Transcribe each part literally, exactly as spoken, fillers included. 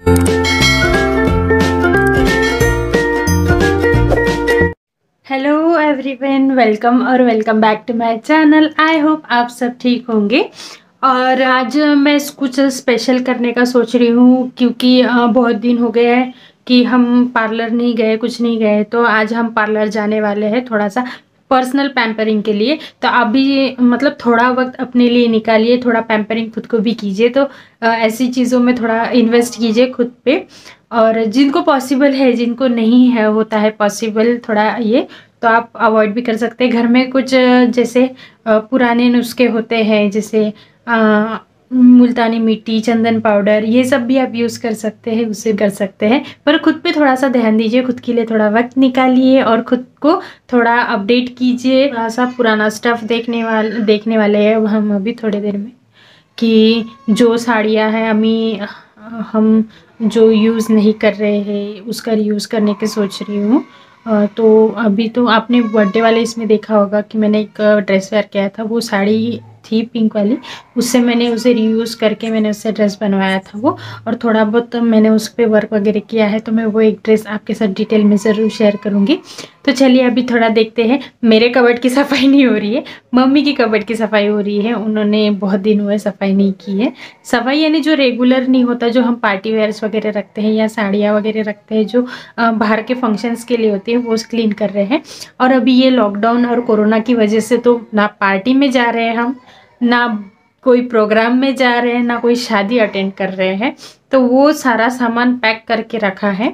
Hello everyone, welcome और welcome back to my channel. I hope आप सब ठीक होंगे। और आज मैं कुछ स्पेशल करने का सोच रही हूँ, क्योंकि बहुत दिन हो गए हैं कि हम पार्लर नहीं गए, कुछ नहीं गए। तो आज हम पार्लर जाने वाले हैं, थोड़ा सा पर्सनल पैम्परिंग के लिए। तो आप भी मतलब थोड़ा वक्त अपने लिए निकालिए, थोड़ा पैम्परिंग खुद को भी कीजिए। तो ऐसी चीज़ों में थोड़ा इन्वेस्ट कीजिए खुद पे। और जिनको पॉसिबल है, जिनको नहीं है होता है पॉसिबल थोड़ा ये, तो आप अवॉइड भी कर सकते हैं। घर में कुछ जैसे पुराने नुस्खे होते हैं, जैसे आ, मुल्तानी मिट्टी, चंदन पाउडर, ये सब भी आप यूज़ कर सकते हैं, उससे कर सकते हैं। पर खुद पे थोड़ा सा ध्यान दीजिए, खुद के लिए थोड़ा वक्त निकालिए और खुद को थोड़ा अपडेट कीजिए। थोड़ा सा पुराना स्टफ़ देखने वाले देखने वाले हैं हम अभी थोड़ी देर में, कि जो साड़ियाँ हैं अमी हम जो यूज़ नहीं कर रहे हैं उसका यूज़ करने के सोच रही हूँ। तो अभी तो आपने बर्थडे वाले इसमें देखा होगा कि मैंने एक ड्रेस वेयर किया था, वो साड़ी थी पिंक वाली, उससे मैंने उसे रीयूज़ करके मैंने उससे ड्रेस बनवाया था वो। और थोड़ा बहुत मैंने उस पर वर्क वगैरह किया है, तो मैं वो एक ड्रेस आपके साथ डिटेल में ज़रूर शेयर करूँगी। तो चलिए अभी थोड़ा देखते हैं। मेरे कबर्ड की सफाई नहीं हो रही है, मम्मी की कबर्ड की सफाई हो रही है। उन्होंने बहुत दिन हुए सफाई नहीं की है। सफाई यानी जो रेगुलर नहीं होता, जो हम पार्टी वेयर्स वगैरह रखते हैं या साड़ियाँ वगैरह रखते हैं, जो बाहर के फंक्शंस के लिए होती है, वो क्लीन कर रहे हैं। और अभी ये लॉकडाउन और कोरोना की वजह से तो ना पार्टी में जा रहे हैं हम, ना कोई प्रोग्राम में जा रहे हैं, ना कोई शादी अटेंड कर रहे हैं। तो वो सारा सामान पैक करके रखा है।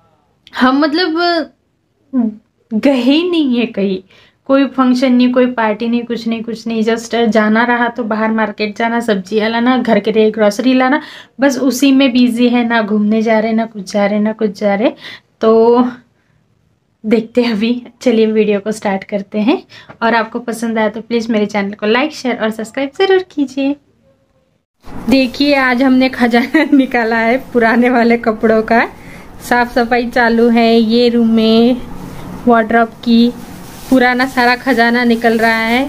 हम मतलब गए ही नहीं है कहीं, कोई फंक्शन नहीं, कोई पार्टी नहीं, कुछ नहीं कुछ नहीं। जस्ट जाना रहा तो बाहर मार्केट जाना, सब्जियाँ लाना, घर के लिए ग्रॉसरी लाना, बस उसी में बिजी है। ना घूमने जा रहे, ना कुछ जा रहे, ना कुछ जा रहे। तो देखते हैं अभी। चलिए वीडियो को स्टार्ट करते हैं। और आपको पसंद आया तो प्लीज़ मेरे चैनल को लाइक, शेयर और सब्सक्राइब ज़रूर कीजिए। देखिए आज हमने खजाना निकाला है पुराने वाले कपड़ों का। साफ सफाई चालू है। ये रूम में वार्डरोब की पुराना सारा खजाना निकल रहा है।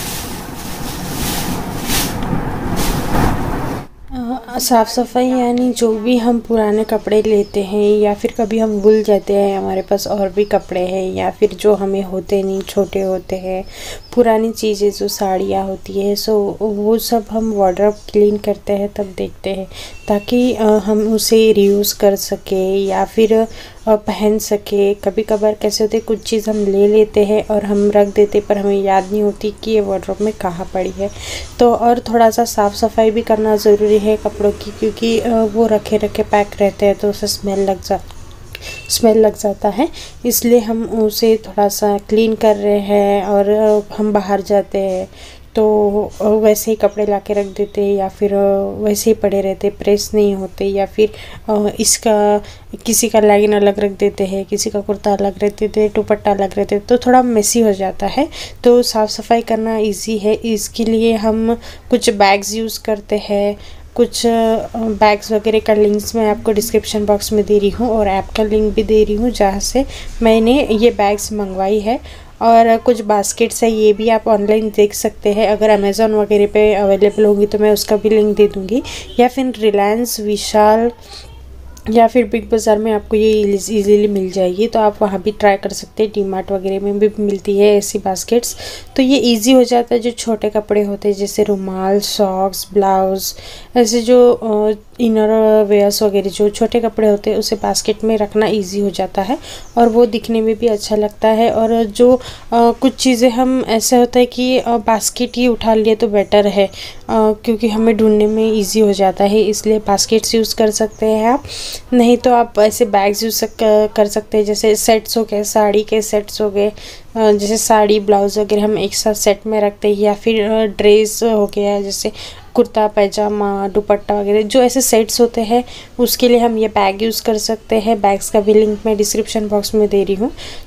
साफ़ सफाई यानी जो भी हम पुराने कपड़े लेते हैं, या फिर कभी हम भूल जाते हैं हमारे पास और भी कपड़े हैं, या फिर जो हमें होते नहीं, छोटे होते हैं, पुरानी चीज़ें जो साड़ियाँ होती है, सो वो सब हम वार्डरोब क्लीन करते हैं तब देखते हैं, ताकि हम उसे रीयूज़ कर सके या फिर पहन सके। कभी कभार कैसे होते, कुछ चीज़ हम ले लेते हैं और हम रख देते, पर हमें याद नहीं होती कि ये वार्डरोब में कहाँ पड़ी है। तो और थोड़ा सा साफ़ सफाई भी करना ज़रूरी है कपड़ों की, क्योंकि वो रखे रखे पैक रहते हैं तो उसे स्मेल लग जा स्मेल लग जाता है। इसलिए हम उसे थोड़ा सा क्लीन कर रहे हैं। और हम बाहर जाते हैं तो वैसे ही कपड़े ला के रख देते हैं, या फिर वैसे ही पड़े रहते, प्रेस नहीं होते, या फिर इसका किसी का लेगिन अलग रख देते हैं, किसी का कुर्ता अलग रख देते हैं, दुपट्टा अलग रहते, तो थोड़ा मेसी हो जाता है। तो साफ़ सफाई करना इजी है। इसके लिए हम कुछ बैग्स यूज़ करते हैं। कुछ बैग्स वगैरह का लिंक्स मैं आपको डिस्क्रिप्शन बॉक्स में दे रही हूँ, और ऐप का लिंक भी दे रही हूँ जहाँ से मैंने ये बैग्स मंगवाई है। और कुछ बास्केट्स है, ये भी आप ऑनलाइन देख सकते हैं। अगर अमेज़ॉन वगैरह पे अवेलेबल होंगी तो मैं उसका भी लिंक दे दूँगी, या फिर रिलायंस, विशाल या फिर बिग बाज़ार में आपको ये इजीली मिल जाएगी, तो आप वहाँ भी ट्राई कर सकते हैं। डी मार्ट वगैरह में भी मिलती है ऐसी बास्केट्स। तो ये इजी हो जाता है। जो छोटे कपड़े होते हैं जैसे रुमाल, सॉक्स, ब्लाउज़, ऐसे जो इनर वेयर्स वगैरह जो छोटे कपड़े होते हैं उसे बास्केट में रखना इजी हो जाता है, और वो दिखने में भी अच्छा लगता है। और जो आ, कुछ चीज़ें हम ऐसे होता है कि आ, बास्केट ही उठा लिए तो बेटर है, आ, क्योंकि हमें ढूंढने में इजी हो जाता है, इसलिए बास्केट्स यूज़ कर सकते हैं आप। नहीं तो आप ऐसे बैग्स यूज़ कर सकते हैं, जैसे सेट्स हो गए, साड़ी के सेट्स हो गए, जैसे साड़ी ब्लाउज़ वगैरह हम एक साथ सेट में रखते हैं, या फिर ड्रेस हो गया, जैसे कुर्ता पैजामा, दुपट्टा वगैरह, जो ऐसे सेट्स होते हैं उसके लिए हम ये बैग यूज़ कर सकते हैं। बैग्स का भी लिंक मैं डिस्क्रिप्शन बॉक्स में दे रही हूँ।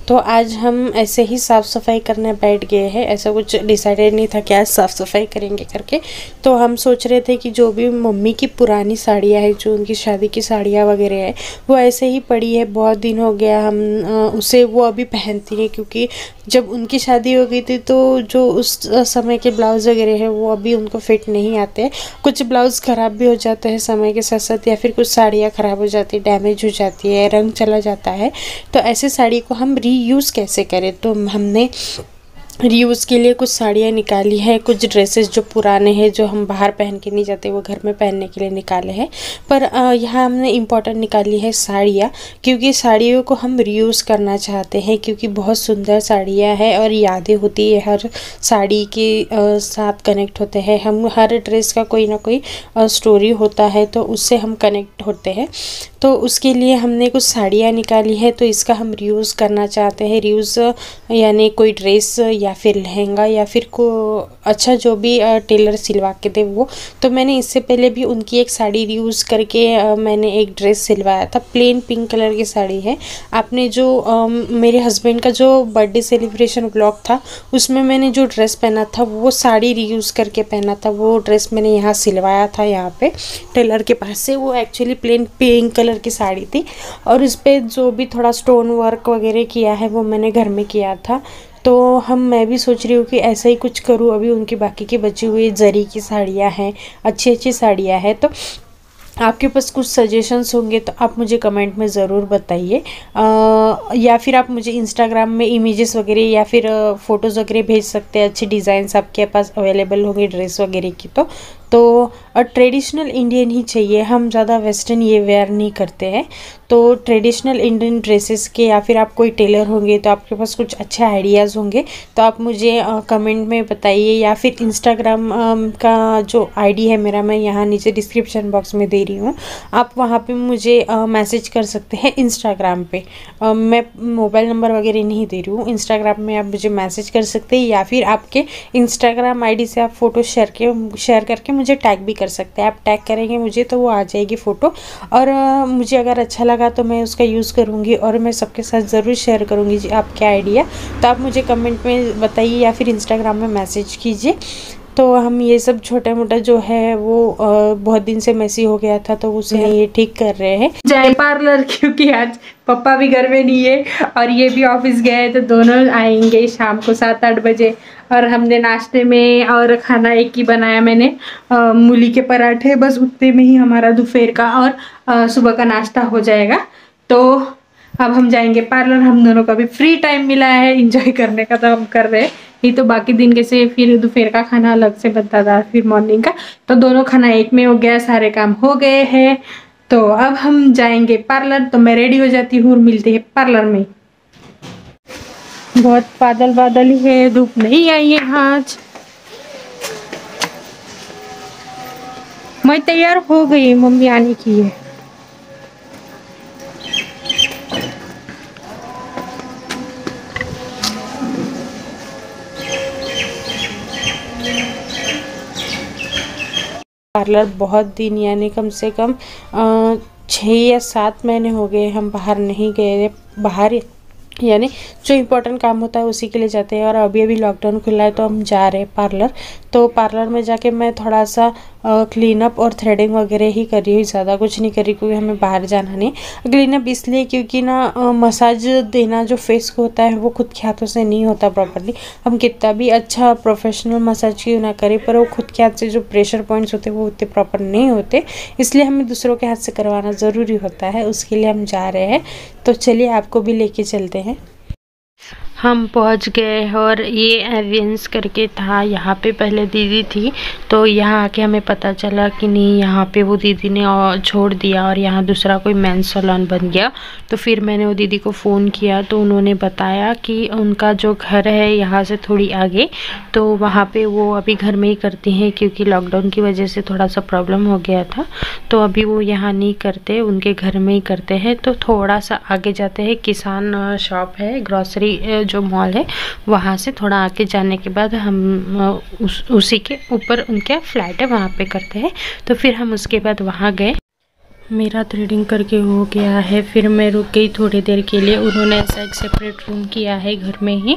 तो आज हम ऐसे ही साफ़ सफाई करने बैठ गए हैं। ऐसा कुछ डिसाइडेड नहीं था कि आज साफ़ सफाई करेंगे करके। तो हम सोच रहे थे कि जो भी मम्मी की पुरानी साड़ियाँ हैं, जो उनकी शादी की साड़ियाँ वगैरह है, वो ऐसे ही पड़ी है, बहुत दिन हो गया हम उसे वो अभी पहनती है, क्योंकि जब उनकी शादी हो गई थी तो जो उस समय के ब्लाउज़ वगैरह है वो अभी उनको फिट नहीं आते। कुछ ब्लाउज़ ख़राब भी हो जाते हैं समय के साथ साथ, या फिर कुछ साड़ियाँ ख़राब हो जाती है, डैमेज हो जाती है, रंग चला जाता है। तो ऐसे साड़ी को हम रीयूज़ कैसे करें, तो हमने रीयूज़ के लिए कुछ साड़ियाँ निकाली है, कुछ ड्रेसेस जो पुराने हैं, जो हम बाहर पहन के नहीं जाते, वो घर में पहनने के लिए निकाले हैं। पर यहाँ हमने इम्पोर्टेंट निकाली है साड़ियाँ, क्योंकि साड़ियों को हम रीयूज़ करना चाहते हैं, क्योंकि बहुत सुंदर साड़ियाँ हैं और यादें होती है हर साड़ी के साथ कनेक्ट होते हैं हम। हर ड्रेस का कोई ना कोई स्टोरी होता है, तो उससे हम कनेक्ट होते हैं। तो उसके लिए हमने कुछ साड़ियाँ निकाली है, तो इसका हम रीयूज़ करना चाहते हैं। रीयूज़ यानी कोई ड्रेस या फिर लहंगा या फिर को अच्छा जो भी टेलर सिलवा के दे वो। तो मैंने इससे पहले भी उनकी एक साड़ी रीयूज़ करके मैंने एक ड्रेस सिलवाया था, प्लेन पिंक कलर की साड़ी है। आपने जो आ, मेरे हस्बैंड का जो बर्थडे सेलिब्रेशन व्लॉग था, उसमें मैंने जो ड्रेस पहना था वो साड़ी रीयूज़ करके पहना था। वो ड्रेस मैंने यहाँ सिलवाया था, यहाँ पे टेलर के पास से। वो एक्चुअली प्लेन पिंक कलर की साड़ी थी और इस पर जो भी थोड़ा स्टोन वर्क वगैरह किया है वो मैंने घर में किया था। तो हम मैं भी सोच रही हूँ कि ऐसा ही कुछ करूँ। अभी उनकी बाकी की बची हुई जरी की साड़ियाँ हैं, अच्छी अच्छी साड़ियाँ हैं। तो आपके पास कुछ सजेशंस होंगे तो आप मुझे कमेंट में ज़रूर बताइए, या फिर आप मुझे इंस्टाग्राम में इमेजेस वगैरह या फिर फ़ोटोज़ वगैरह भेज सकते हैं। अच्छे डिज़ाइंस आपके पास अवेलेबल होंगे ड्रेस वगैरह की। तो तो और ट्रेडिशनल इंडियन ही चाहिए, हम ज़्यादा वेस्टर्न ये वेयर नहीं करते हैं। तो ट्रेडिशनल इंडियन ड्रेसेस के, या फिर आप कोई टेलर होंगे तो आपके पास कुछ अच्छे आइडियाज़ होंगे तो आप मुझे कमेंट में बताइए, या फिर इंस्टाग्राम का जो आईडी है मेरा, मैं यहाँ नीचे डिस्क्रिप्शन बॉक्स में दे रही हूँ, आप वहाँ पे मुझे मैसेज कर सकते हैं इंस्टाग्राम पे। आ, मैं मोबाइल नंबर वगैरह नहीं दे रही हूँ, इंस्टाग्राम में आप मुझे मैसेज कर सकते हैं, या फिर आपके इंस्टाग्राम आई डी से आप फ़ोटो शेयर के शेयर करके मुझे टैग भी कर सकते हैं। आप टैग करेंगे मुझे तो वो आ जाएगी फ़ोटो, और आ, मुझे अगर अच्छा लगा तो मैं उसका यूज़ करूँगी और मैं सबके साथ ज़रूर शेयर करूँगी जी आपके आइडिया। तो आप मुझे कमेंट में बताइए या फिर इंस्टाग्राम में मैसेज कीजिए। तो हम ये सब छोटा मोटा जो है वो आ, बहुत दिन से मैसी हो गया था, तो उसे ये ठीक कर रहे हैं। जाए पार्लर, क्योंकि आज पापा भी घर में नहीं है और ये भी ऑफिस गए, तो दोनों आएंगे शाम को सात आठ बजे। और हमने नाश्ते में और खाना एक ही बनाया मैंने, आ, मूली के पराठे, बस उतने में ही हमारा दोपहर का और आ, सुबह का नाश्ता हो जाएगा। तो अब हम जाएंगे पार्लर। हम दोनों का भी फ्री टाइम मिला है एंजॉय करने का, तो हम कर रहे हैं। नहीं तो बाकी दिन कैसे फिर दोपहर का खाना अलग से बनता था, फिर मॉर्निंग का, तो दोनों खाना एक में हो गया, सारे काम हो गए हैं। तो अब हम जाएंगे पार्लर। तो मैं रेडी हो जाती हूँ और मिलते हैं पार्लर में। बहुत बादल बादल ही है, धूप नहीं आई है आज। मैं तैयार हो गई, मम्मी आने की है। पार्लर बहुत दिन यानी कम से कम छः या सात महीने हो गए हम बाहर नहीं गए। बाहर यानी जो इम्पोर्टेंट काम होता है उसी के लिए जाते हैं, और अभी अभी लॉकडाउन खुला है तो हम जा रहे हैं पार्लर। तो पार्लर में जाके मैं थोड़ा सा क्लीन अप और थ्रेडिंग वगैरह ही कर रही हूँ, ज़्यादा कुछ नहीं कर रही, क्योंकि हमें बाहर जाना नहीं। क्लीन अप इसलिए क्योंकि ना मसाज देना जो फेस को होता है वो खुद के हाथों से नहीं होता प्रॉपरली। हम कितना भी अच्छा प्रोफेशनल मसाज क्यों ना करें, पर वो खुद के हाथ से जो प्रेशर पॉइंट्स होते हैं वो उतने प्रॉपर नहीं होते, इसलिए हमें दूसरों के हाथ से करवाना ज़रूरी होता है। उसके लिए हम जा रहे हैं, तो चलिए आपको भी लेके चलते हैं। हम पहुंच गए, और ये एवियंस करके था, यहाँ पे पहले दीदी थी, तो यहाँ आके हमें पता चला कि नहीं, यहाँ पे वो दीदी ने छोड़ दिया और यहाँ दूसरा कोई मेंस सैलून बन गया। तो फिर मैंने वो दीदी को फ़ोन किया, तो उन्होंने बताया कि उनका जो घर है यहाँ से थोड़ी आगे, तो वहाँ पे वो अभी घर में ही करती हैं, क्योंकि लॉकडाउन की वजह से थोड़ा सा प्रॉब्लम हो गया था। तो अभी वो यहाँ नहीं करते, उनके घर में ही करते हैं। तो थोड़ा सा आगे जाते हैं, किसान शॉप है, ग्रॉसरी जो मॉल है, वहाँ से थोड़ा आगे जाने के बाद हम उस उसी के ऊपर उनके फ्लैट है, वहाँ पे करते हैं। तो फिर हम उसके बाद वहाँ गए। मेरा थ्रेडिंग करके हो गया है, फिर मैं रुक गई थोड़ी देर के लिए। उन्होंने ऐसा एक सेपरेट रूम किया है घर में ही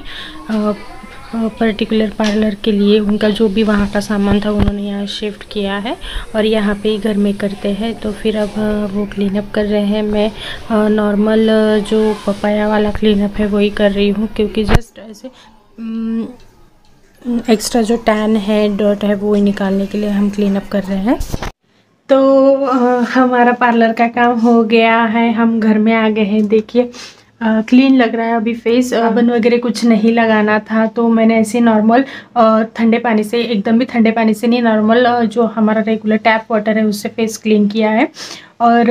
पर्टिकुलर पार्लर के लिए। उनका जो भी वहाँ का सामान था उन्होंने यहाँ शिफ्ट किया है और यहाँ पे ही घर में करते हैं। तो फिर अब वो क्लीन अप कर रहे हैं। मैं नॉर्मल जो पपाया वाला क्लीन अप है वही कर रही हूँ, क्योंकि जस्ट ऐसे एक्स्ट्रा जो टैन है, डर्ट है, वो ही निकालने के लिए हम क्लीन अप कर रहे हैं। तो आ, हमारा पार्लर का काम हो गया है, हम घर में आ गए हैं। देखिए क्लीन लग रहा है। अभी फेस साबुन वगैरह कुछ नहीं लगाना था, तो मैंने ऐसे नॉर्मल ठंडे पानी से, एकदम भी ठंडे पानी से नहीं, नॉर्मल जो हमारा रेगुलर टैप वाटर है उससे फेस क्लीन किया है। और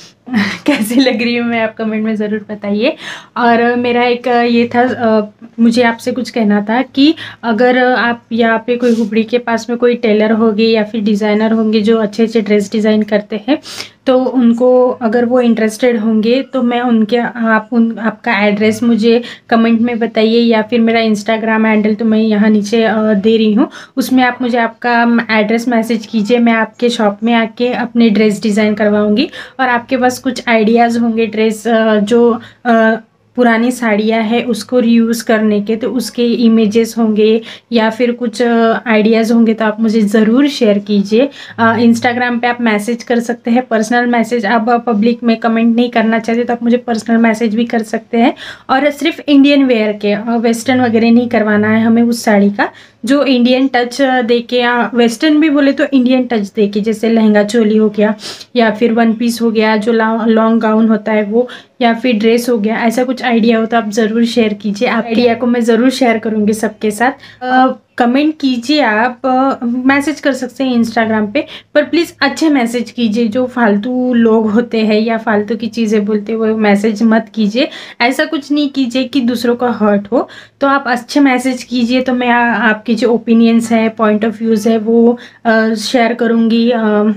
कैसी लग रही हूँ मैं, आप कमेंट में ज़रूर बताइए। और मेरा एक ये था, मुझे आपसे कुछ कहना था कि अगर आप यहाँ पे कोई हुबड़ी के पास में कोई टेलर होंगे या फिर डिज़ाइनर होंगे जो अच्छे अच्छे ड्रेस डिज़ाइन करते हैं, तो उनको अगर वो इंटरेस्टेड होंगे तो मैं उनके आप उन आपका एड्रेस मुझे कमेंट में बताइए, या फिर मेरा इंस्टाग्राम हैंडल तो मैं यहाँ नीचे दे रही हूँ, उसमें आप मुझे आपका एड्रेस मैसेज कीजिए। मैं आपके शॉप में आके अपने ड्रेस डिज़ाइन करवाऊँगी। और आपके पास कुछ आइडियाज़ होंगे ड्रेस जो पुरानी साड़ियाँ हैं उसको रीयूज़ करने के, तो उसके इमेजेस होंगे या फिर कुछ आइडियाज़ होंगे तो आप मुझे ज़रूर शेयर कीजिए। इंस्टाग्राम पे आप मैसेज कर सकते हैं, पर्सनल मैसेज। आप पब्लिक में कमेंट नहीं करना चाहते तो आप मुझे पर्सनल मैसेज भी कर सकते हैं। और सिर्फ इंडियन वेयर के, वेस्टर्न वगैरह नहीं करवाना है हमें उस साड़ी का, जो इंडियन टच दे के, या वेस्टर्न भी बोले तो इंडियन टच दे के, जैसे लहंगा चोली हो गया या फिर वन पीस हो गया, जो लॉन्ग गाउन होता है वो, या फिर ड्रेस हो गया। ऐसा कुछ आइडिया हो तो आप ज़रूर शेयर कीजिए। आप आइडिया को मैं ज़रूर शेयर करूँगी सबके साथ। कमेंट कीजिए, आप मैसेज कर सकते हैं इंस्टाग्राम पे, पर प्लीज़ अच्छे मैसेज कीजिए। जो फालतू लोग होते हैं या फालतू की चीज़ें बोलते हैं वो मैसेज मत कीजिए। ऐसा कुछ नहीं कीजिए कि दूसरों का हर्ट हो, तो आप अच्छे मैसेज कीजिए। तो मैं आ, आपके जो ओपिनियंस है, पॉइंट ऑफ व्यूज़ है, वो शेयर करूँगी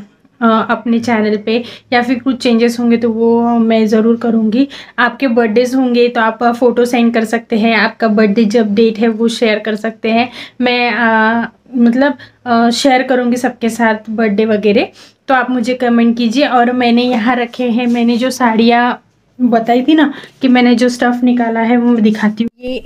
अपने चैनल पे, या फिर कुछ चेंजेस होंगे तो वो मैं ज़रूर करूँगी। आपके बर्थडेज होंगे तो आप फ़ोटो सेंड कर सकते हैं, आपका बर्थडे जब डेट है वो शेयर कर सकते हैं। मैं आ, मतलब शेयर करूँगी सबके साथ बर्थडे वगैरह, तो आप मुझे कमेंट कीजिए। और मैंने यहाँ रखे हैं, मैंने जो साड़ियाँ बताई थी ना कि मैंने जो स्टफ़ निकाला है वो मैं दिखाती हूँ। ये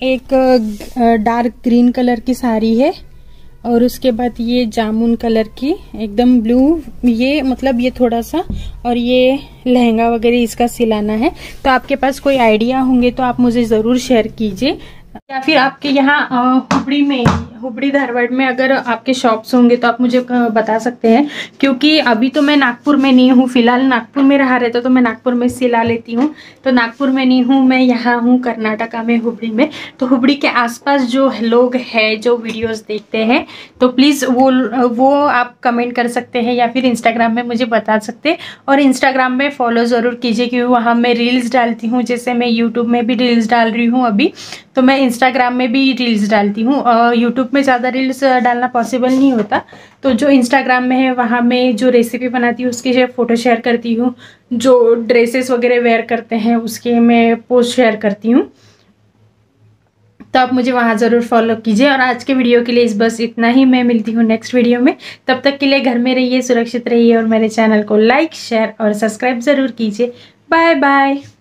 एक डार्क ग्रीन कलर की साड़ी है, और उसके बाद ये जामुन कलर की एकदम ब्लू, ये मतलब ये थोड़ा सा, और ये लहंगा वगैरह इसका सिलाना है। तो आपके पास कोई आइडिया होंगे तो आप मुझे ज़रूर शेयर कीजिए। या फिर आपके यहाँ हुबड़ी में, हुबड़ी धारवाड़ में अगर आपके शॉप्स होंगे तो आप मुझे बता सकते हैं, क्योंकि अभी तो मैं नागपुर में नहीं हूँ। फिलहाल नागपुर में रहा रहता तो मैं नागपुर में सिला लेती हूँ, तो नागपुर में नहीं हूँ, मैं यहाँ हूँ कर्नाटका में, हुबड़ी में। तो हुबड़ी के आसपास जो लोग हैं जो वीडियोस देखते हैं, तो प्लीज़ वो वो आप कमेंट कर सकते हैं या फिर इंस्टाग्राम में मुझे बता सकते हैं। और इंस्टाग्राम में फॉलो ज़रूर कीजिए, क्योंकि वहाँ मैं रील्स डालती हूँ। जैसे मैं यूट्यूब में भी रील्स डाल रही हूँ अभी, तो मैं इंस्टाग्राम में भी रील्स डालती हूँ। यूट्यूब में ज़्यादा रील्स डालना पॉसिबल नहीं होता, तो जो इंस्टाग्राम में है वहाँ मैं जो रेसिपी बनाती हूँ उसकी फ़ोटो शेयर करती हूँ। जो ड्रेसेस वगैरह वेयर करते हैं उसके मैं पोस्ट शेयर करती हूँ, तो आप मुझे वहाँ ज़रूर फॉलो कीजिए। और आज के वीडियो के लिए इस बस इतना ही। मैं मिलती हूँ नेक्स्ट वीडियो में, तब तक के लिए घर में रहिए, सुरक्षित रहिए, और मेरे चैनल को लाइक, शेयर और सब्सक्राइब ज़रूर कीजिए। Bye bye.